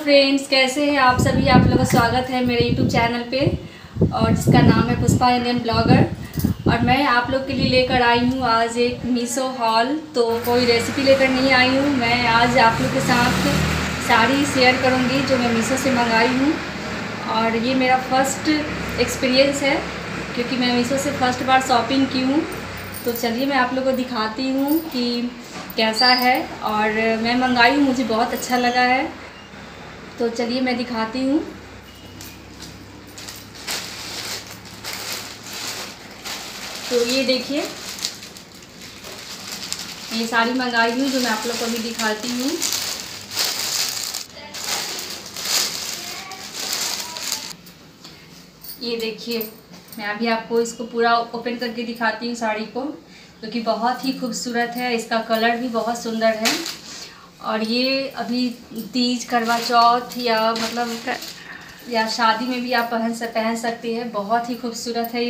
Friends, कैसे हैं आप सभी। आप लोगों का स्वागत है मेरे यूट्यूब चैनल पे और जिसका नाम है पुष्पा इंडियन ब्लॉगर। और मैं आप लोग के लिए लेकर आई हूँ आज एक मीशो हॉल। तो कोई रेसिपी लेकर नहीं आई हूँ, मैं आज आप लोग के साथ साड़ी शेयर करूँगी जो मैं मीशो से मंगाई हूँ। और ये मेरा फर्स्ट एक्सपीरियंस है क्योंकि मैं मीशो से फर्स्ट बार शॉपिंग की हूँ। तो चलिए मैं आप लोगों को दिखाती हूँ कि कैसा है। और मैं मंगाई हूँ, मुझे बहुत अच्छा लगा है। तो चलिए मैं दिखाती हूँ। तो ये देखिए, ये साड़ी मंगाई हूँ जो मैं आप लोग को अभी दिखाती हूँ। ये देखिए, मैं अभी आपको इसको पूरा ओपन करके दिखाती हूँ साड़ी को, क्योंकि बहुत ही खूबसूरत है। इसका कलर भी बहुत सुंदर है। और ये अभी तीज, करवा चौथ या शादी में भी आप पहन सकती हैं। बहुत ही खूबसूरत है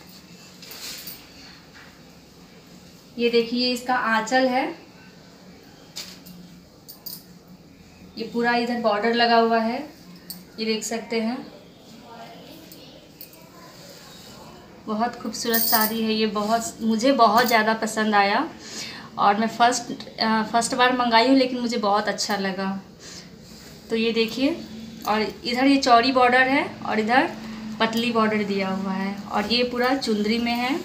ये देखिए, इसका आंचल है। ये पूरा इधर बॉर्डर लगा हुआ है, ये देख सकते हैं। बहुत खूबसूरत साड़ी है ये, मुझे बहुत ज़्यादा पसंद आया। और मैं फर्स्ट बार मंगाई हूँ, लेकिन मुझे बहुत अच्छा लगा। तो ये देखिए, और इधर ये चौड़ी बॉर्डर है और इधर पतली बॉर्डर दिया हुआ है। और ये पूरा चुंदरी में है।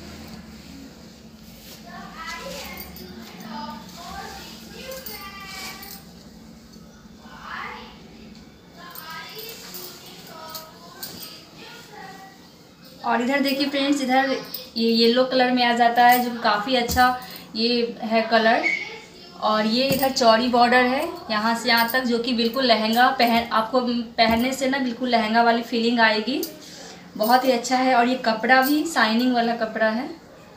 और इधर देखिए फ्रेंड्स, इधर ये येलो कलर में आ जाता है, जो काफ़ी अच्छा ये है कलर। और ये इधर चौड़ी बॉर्डर है यहाँ से यहाँ तक, जो कि बिल्कुल लहंगा आपको पहनने से ना बिल्कुल लहंगा वाली फीलिंग आएगी। बहुत ही अच्छा है। और ये कपड़ा भी शाइनिंग वाला कपड़ा है।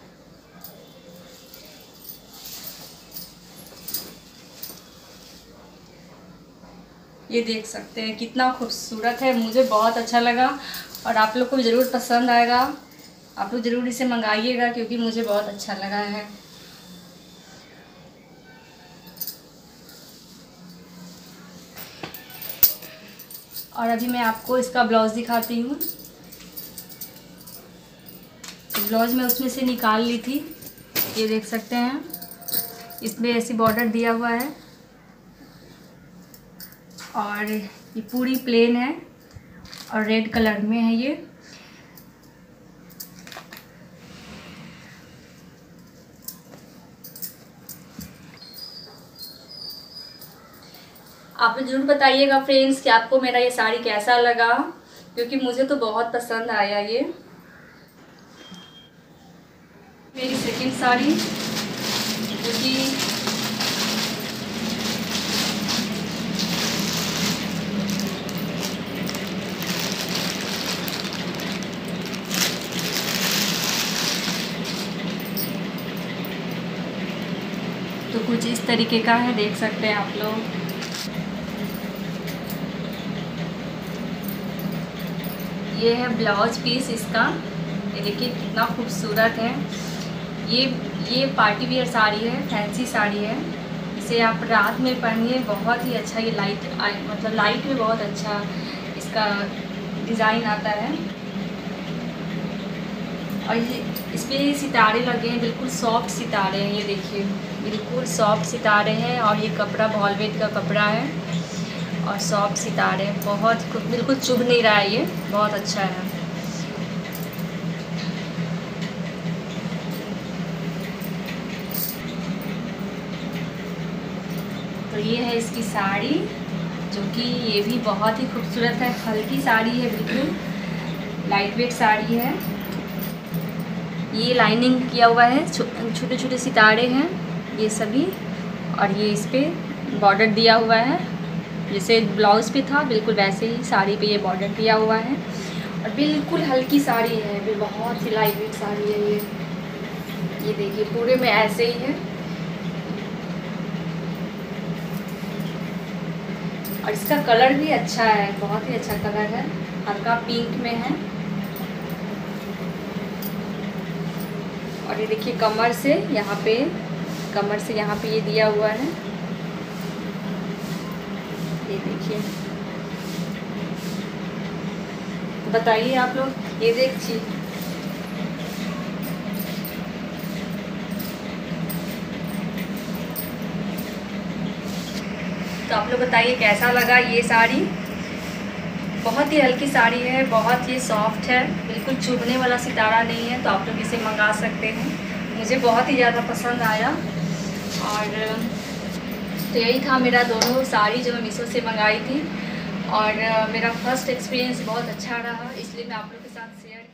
ये देख सकते हैं कितना खूबसूरत है, मुझे बहुत अच्छा लगा। और आप लोग को भी ज़रूर पसंद आएगा, आप लोग ज़रूर इसे मंगाइएगा क्योंकि मुझे बहुत अच्छा लगा है। और अभी मैं आपको इसका ब्लाउज़ दिखाती हूँ। ब्लाउज़ मैं उसमें से निकाल ली थी, ये देख सकते हैं। इसमें ऐसी बॉर्डर दिया हुआ है और ये पूरी प्लेन है और रेड कलर में है ये। आप ज़रूर बताइएगा फ्रेंड्स कि आपको मेरा ये साड़ी कैसा लगा, क्योंकि मुझे तो बहुत पसंद आया ये। मेरी सेकंड साड़ी, जो कि तो कुछ इस तरीके का है, देख सकते हैं आप लोग। ये है ब्लाउज पीस इसका, ये देखिए कितना खूबसूरत है। ये पार्टी वियर साड़ी है, फैंसी साड़ी है। इसे आप रात में पहनिए, बहुत ही अच्छा। ये लाइट में बहुत अच्छा इसका डिज़ाइन आता है। और ये इसमें सितारे लगे हैं, बिल्कुल सॉफ्ट सितारे हैं। ये देखिए बिल्कुल सॉफ्ट सितारे हैं। और ये कपड़ा वॉलवेट का कपड़ा है और सॉफ्ट सितारे, बिल्कुल चुभ नहीं रहा है, ये बहुत अच्छा है। तो ये है इसकी साड़ी, जो कि ये भी बहुत ही खूबसूरत है। हल्की साड़ी है, बिल्कुल लाइट वेट साड़ी है। ये लाइनिंग किया हुआ है, छोटे छोटे सितारे हैं ये सभी। और ये इस पर बॉर्डर दिया हुआ है, जैसे ब्लाउज़ पे था बिल्कुल वैसे ही साड़ी पे ये बॉर्डर दिया हुआ है। और बिल्कुल हल्की साड़ी है, बहुत ही लाइट वेट साड़ी है ये देखिए पूरे में ऐसे ही है। और इसका कलर भी अच्छा है, बहुत ही अच्छा कलर है, हल्का पिंक में है। और ये देखिए कमर से यहाँ पे ये दिया हुआ है, ये ये देखिए, बताइए आप लोग, ये देखिए। तो आप लोग बताइए कैसा लगा ये साड़ी। बहुत ही हल्की साड़ी है, बहुत ही सॉफ्ट है, बिल्कुल चुभने वाला सितारा नहीं है। तो आप लोग इसे मंगा सकते हैं। मुझे बहुत ही ज़्यादा पसंद आया। और तो यही था मेरा दोनों साड़ी जो मैं मीशो से मंगाई थी। और मेरा फर्स्ट एक्सपीरियंस बहुत अच्छा रहा, इसलिए मैं आप लोग के साथ शेयर